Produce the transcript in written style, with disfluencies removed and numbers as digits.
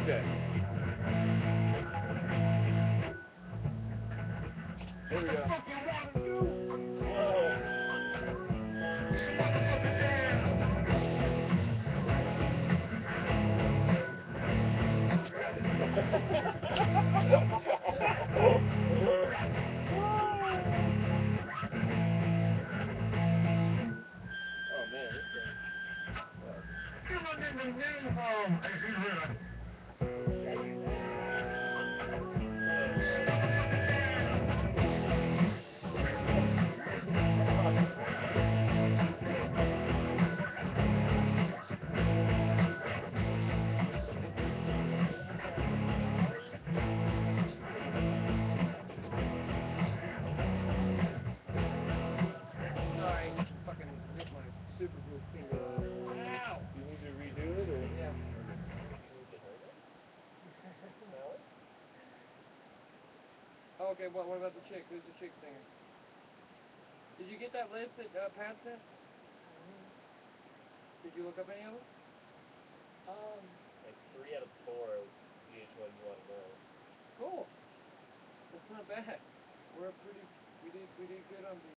Okay. Here we go. Sorry, fucking hit my super glue finger. Ow! You need to redo it, or? Yeah. Oh, okay, what about the chick? Who's the chick singer? Did you get that list that Pat sent? Did you look up any of them? Like 3 out of 4 of each one you want to know. Cool. That's not bad. We did good on